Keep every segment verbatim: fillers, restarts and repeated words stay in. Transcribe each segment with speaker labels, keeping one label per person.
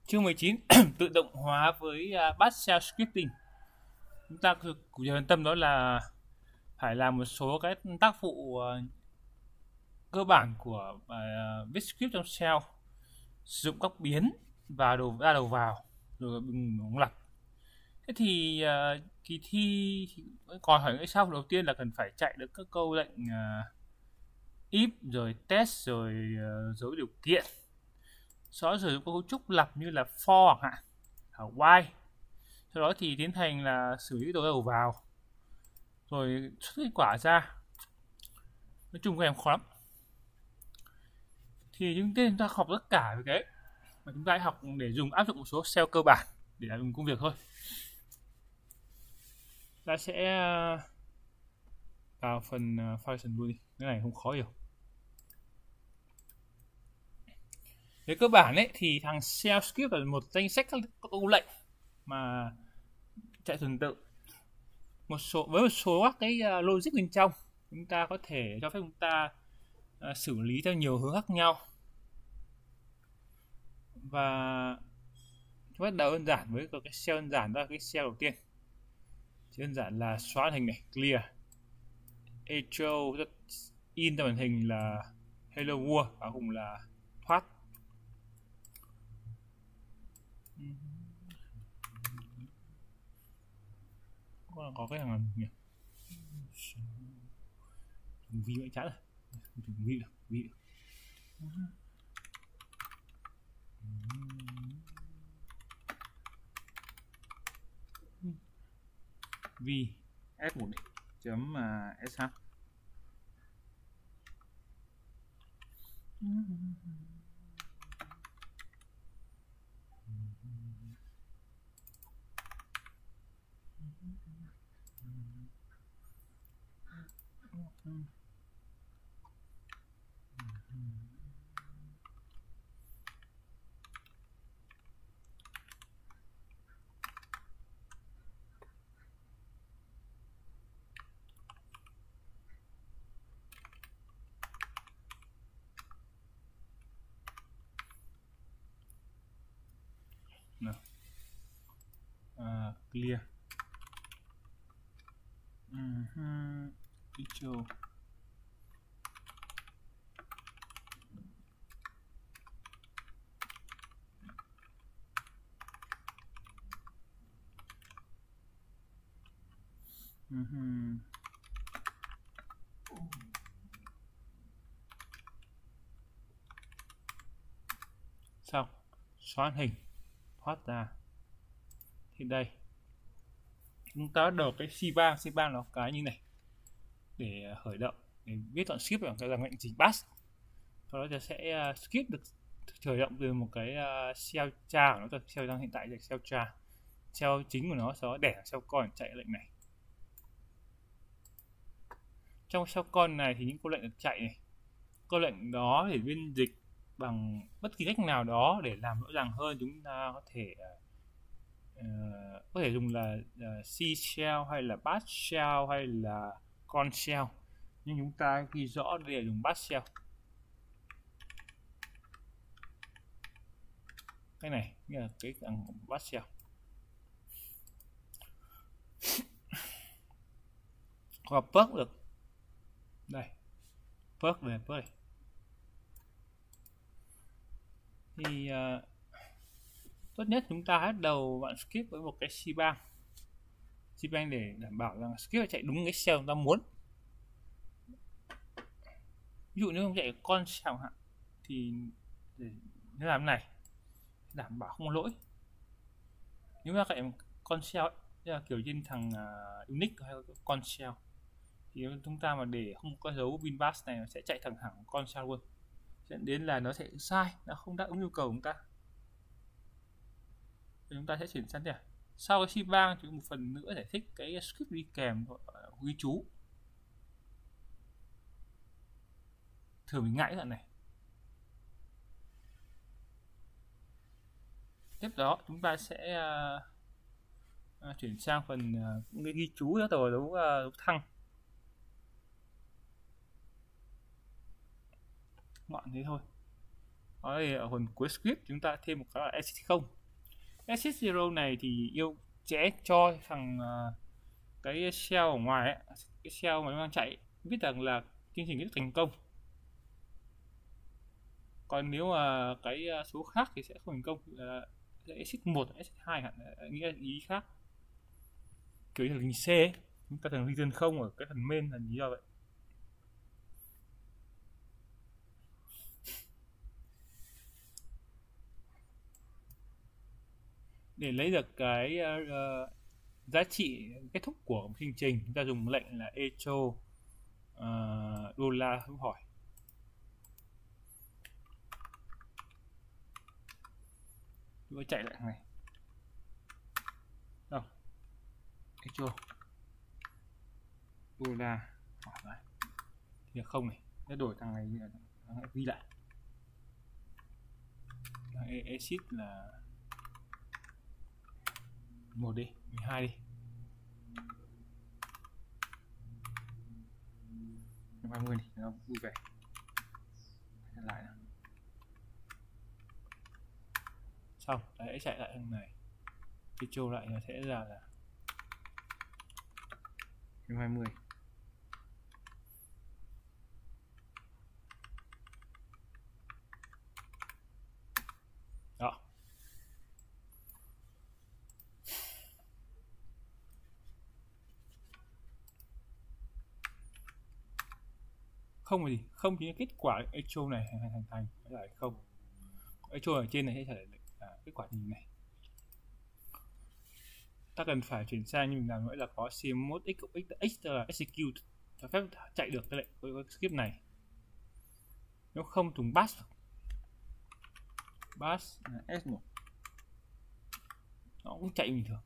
Speaker 1: Chương mười chín tự động hóa với uh, Bash Shell Scripting. Chúng ta cực quan tâm đó là phải làm một số cái tác vụ uh, cơ bản của uh, viết script trong Shell, sử dụng các biến và đầu ra đầu vào rồi bình ống lặp. Thế thì uh, kỳ thi thì còn hỏi cái sau. Đầu tiên là cần phải chạy được các câu lệnh uh, if rồi test rồi uh, dấu điều kiện. Sau đó sử dụng các cấu trúc lặp như là for chẳng hạn, hoặc while. Sau đó thì tiến hành là xử lý đầu ra đầu vào rồi xuất kết quả ra. Nói chung các em khó lắm. Thì chúng ta học tất cả về cái mà chúng ta học để dùng áp dụng một số Shell cơ bản để làm công việc thôi. Ta sẽ vào phần function luôn đi, cái này không khó hiểu. Về cơ bản ấy thì thằng Shell script là một danh sách các câu lệnh mà chạy tuần tự. Một số với một số các cái logic bên trong, chúng ta có thể cho phép chúng ta uh, xử lý theo nhiều hướng khác nhau. Và chúng bắt đầu đơn giản với cái shell đơn giản, đó là cái shell đầu tiên. Chỉ đơn giản là xóa hình này, clear. Echo in ra màn hình là hello world và cùng là thoát. Có, có cái thằng nhỉ? Dùng vi vậy chán rồi. Dùng vi được, vi được. Vi s một chấm sh. Nào. À, clear. Uh-huh. Echo. Uh-huh. Xong, xóa hình, thoát ra. Thì đây chúng ta được cái cbang, cbang là cái như này để khởi động, để viết đoạn script bằng cái lệnh trình bash. Sau đó sẽ uh, script được khởi động từ một cái uh, shell cha của nó thôi. Shell đang hiện tại là shell cha, shell chính của nó, sau đó đẻ shell con chạy lệnh này. Trong shell con này thì những câu lệnh được chạy này, câu lệnh đó để biên dịch bằng bất kỳ cách nào đó để làm rõ ràng hơn. Chúng ta có thể uh, có thể dùng là uh, C shell hay là bash shell hay là con shell, nhưng chúng ta ghi rõ đây là dùng bash shell. Cái này như là cái thằng bash shell. Hoặc perk được đây, perk về perk này. Thì uh, tốt nhất chúng ta bắt đầu bạn skip với một cái cbang cbang để đảm bảo rằng skip chạy đúng cái shell chúng ta muốn. Ví dụ nếu không chạy con shell hạn thì để nó làm này đảm bảo không có lỗi. Nếu mà chạy con shell ấy, là kiểu trên thằng uh, Unix hay con shell thì chúng ta mà để không có dấu bin bash này, nó sẽ chạy thẳng thẳng con shell luôn, dẫn đến là nó sẽ sai, nó không đáp ứng nhu cầu của chúng ta. Thì chúng ta sẽ chuyển sang đây. Sau cái cbang thì một phần nữa giải thích cái script đi kèm ghi chú. Thường mình ngại cái đoạn này. Tiếp đó chúng ta sẽ uh, uh, chuyển sang phần uh, ghi chú đó, tờ đấu uh, đấu thăng. Gọn thế thôi. Đó thì ở phần cuối script chúng ta thêm một cái là exit không. Exit zero này thì yêu sẽ cho thằng uh, cái shell ở ngoài ấy, cái shell mà nó đang chạy biết rằng là chương trình rất thành công. Còn nếu mà cái số khác thì sẽ không thành công, là exit một, exit hai hẳn nghĩa ý khác. Kiểu như là hình C ấy, chúng ta thường return không ở cái phần main là lý do vậy. Để lấy được cái uh, giá trị kết thúc của một chương trình, chúng ta dùng lệnh là echo uh, đô la dấu hỏi. Chúng ta chạy lại này. Đâu? Echo đô la hỏi này. Thì không này, nó đổi thằng này thằng này ghi lại. Thằng exit là một đi, mười hai đi. ba mươi đi, nó vui vẻ. Lại nào. Xong, đấy chạy lại thằng này. Cái trâu lại nó sẽ ra là hai mươi. Đó. Không là gì? Không chính là kết quả echo này thành thành thành lại không. Echo ở trên này sẽ trả lời là kết quả gì này. Ta cần phải chuyển sang như mình làm nữa là có cmod x cộng x x là execute, cho phép chạy được cái lệnh với script này. Nếu không dùng bash bash là s một, nó cũng chạy bình thường.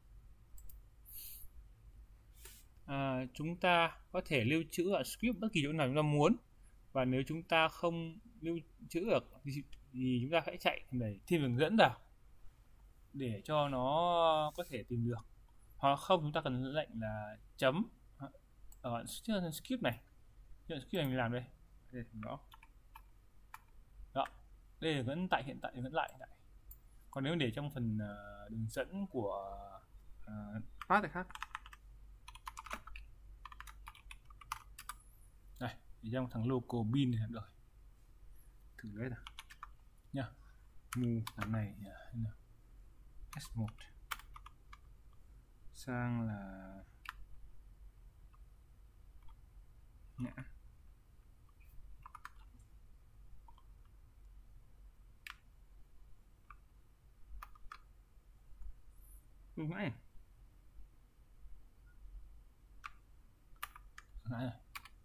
Speaker 1: À, chúng ta có thể lưu trữ ở script bất kỳ chỗ nào chúng ta muốn, và nếu chúng ta không lưu trữ được thì, thì chúng ta hãy chạy để thêm đường dẫn vào để cho nó có thể tìm được. Hoặc không chúng ta cần lệnh là chấm ở script này, script này mình làm đây, đây đó, đó đây là vẫn tại hiện tại vẫn lại lại. Còn nếu để trong phần uh, đường dẫn của uh, path này khác, đây thì trong thằng local bin này rồi, thử lấy nào nha. Move thằng này S một sang là ngã. Đúng ngã này. Ngã này.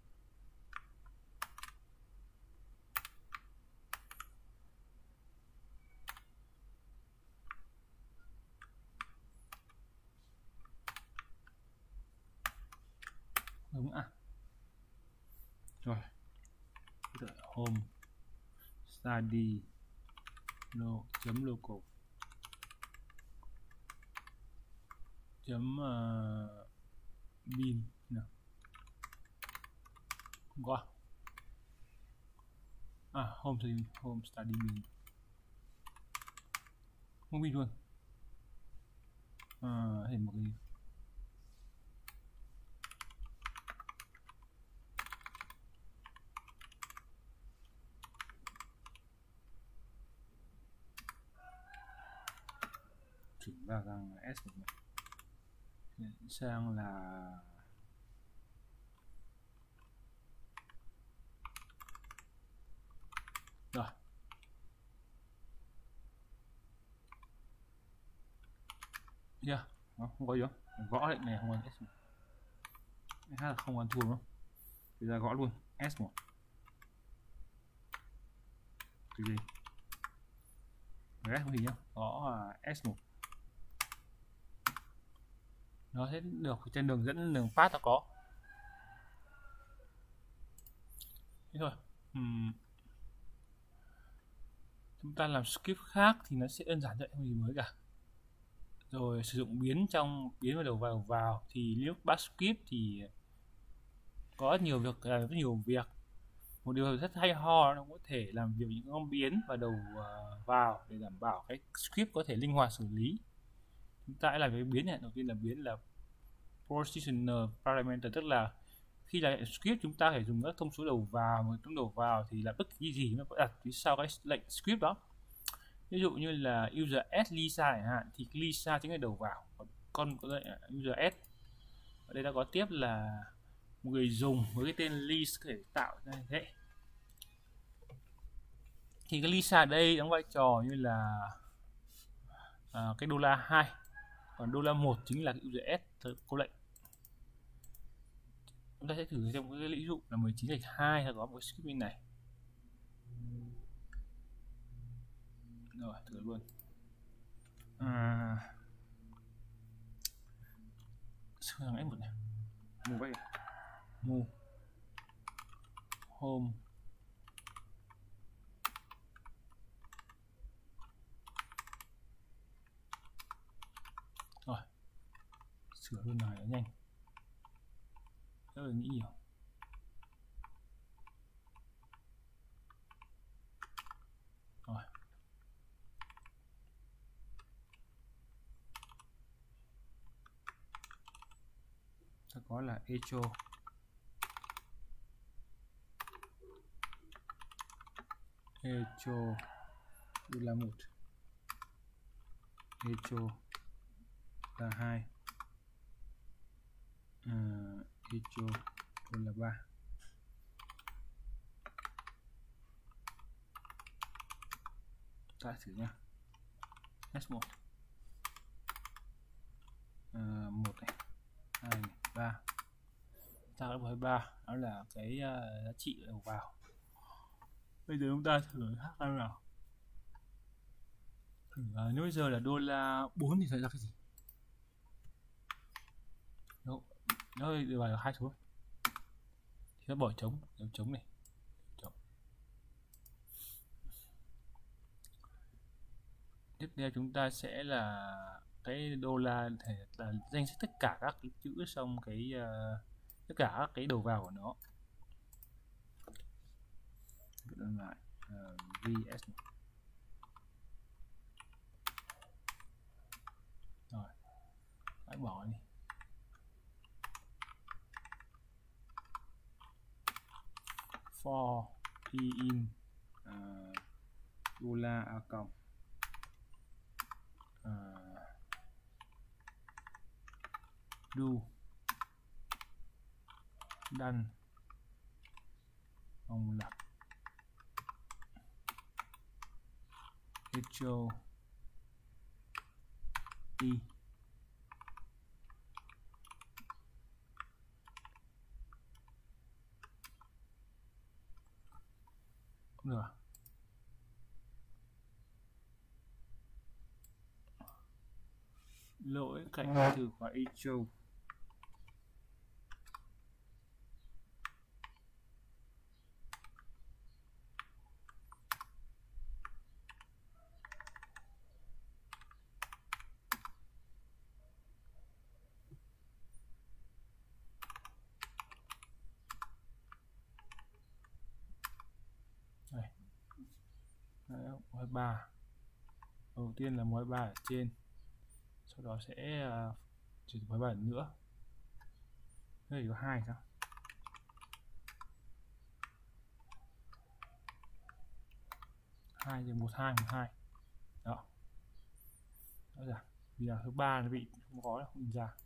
Speaker 1: Đúng à. Rồi. Đợi home study no chấm local chấm uh, bin nào. Không có. À home study home study bin. Không bin luôn. À, hình một cái chuyển vào rằng S một này. Chuyển sang là rồi. Yeah, nó không có gì không? Gõ lệnh này không ăn S một. S là không ăn thua đúng không? Bây giờ gõ luôn S một. Cái gì? Ghét không gì nhá. Gõ S một. Nó sẽ được trên đường dẫn đường path nó có. Thế thôi. Uhm. Chúng ta làm script khác thì nó sẽ đơn giản vậy, không gì mới cả. Rồi sử dụng biến trong biến vào đầu vào vào thì lúc bash script thì có rất nhiều việc, rất nhiều việc. một điều rất hay ho, nó có thể làm việc những con biến và đầu uh, vào để đảm bảo cái script có thể linh hoạt xử lý. Chúng ta hãy làm cái biến này. Đầu tiên là biến là positioner parameter, tức là khi là script chúng ta phải dùng các thông số đầu vào, một thông đầu vào thì là bất kỳ gì nó có đặt phía sau cái lệnh script đó. Ví dụ như là user s Lisa chẳng hạn, thì Lisa chính là đầu vào, con có đây user s. Ở đây ta có tiếp là một người dùng với cái tên Lisa có thể tạo ra thế. Thì cái Lisa ở đây đóng vai trò như là à, cái đô la hai, còn đô la một chính là cái user s câu lệnh. Chúng ta sẽ thử trong cái ví dụ là mười chín gạch hai, ta có một cái script bên này. Rồi, thử luôn. À, sao thằng f một này move vậy, move home rồi, sửa luôn này nó nhanh, rất là nghĩ nhiều. Rồi, ta có là echo echo đô la một, echo là hai, uh, echo đô la ba. Ta thử nhá, s một, uh, một này, hai này, ba. Ta có ba, đó là cái uh, giá trị đầu vào. Bây giờ chúng ta thử hát xem nào. Thử, uh, nếu bây giờ là đô la bốn thì sẽ ra cái gì? Đâu, nó đưa vào hai số thì nó bỏ trống, dấu trống này, trống. Tiếp theo chúng ta sẽ là cái đô la thể là danh sách tất cả các cái chữ trong cái uh, tất cả các cái đầu vào của nó. Đơn lại uh, vs rồi, hãy bỏ đi. For key in uh, đô la a cộng uh, do done vòng lặp echo y. Không được. Lỗi cạnh từ khóa echo. Mói ba, đầu tiên là mói ba ở trên, sau đó sẽ uh, chuyển mói ba nữa. Đây có hai sao? Hai thì một hai một hai đó. Đó là vì là thứ ba nó bị không có không nhìn ra.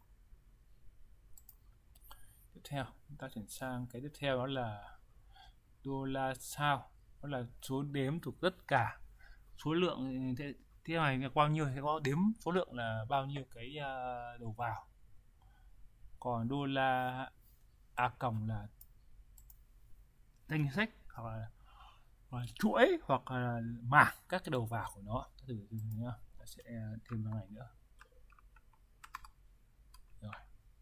Speaker 1: Tiếp theo chúng ta chuyển sang cái tiếp theo, đó là đô la sao, đó là số đếm thuộc tất cả số lượng. Thế, thế này là bao nhiêu, sẽ có đếm số lượng là bao nhiêu cái uh, đầu vào. Còn đô la a cộng là danh sách hoặc là, hoặc là chuỗi hoặc là mảng các cái đầu vào của nó. Thử thử nhá, ta sẽ thêm vào này nữa. Rồi,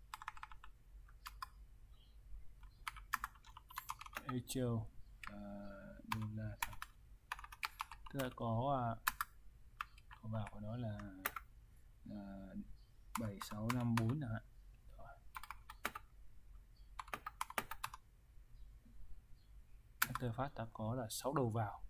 Speaker 1: echo uh, đô la thằng, tức là có uh, có vào của nó là uh, bảy sáu năm bốn chẳng hạn. Enter phát ta có là sáu đầu vào,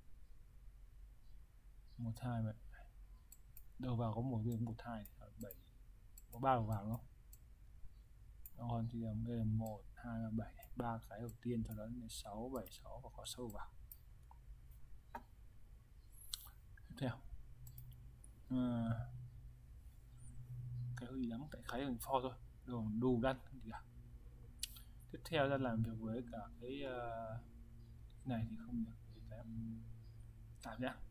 Speaker 1: một hai bảy, đầu vào có một viên một hai bảy, có ba đầu vào đúng không? Còn thì đây là một hai ba bảy, ba cái đầu tiên, sau đó là sáu bảy sáu và có sáu đầu vào. Tiếp theo à, cái hơi lắm tại khái hình for thôi, đường đủ đăn gì cả. Tiếp theo ra làm việc với cả cái uh, này thì không được, cái tạm nhá.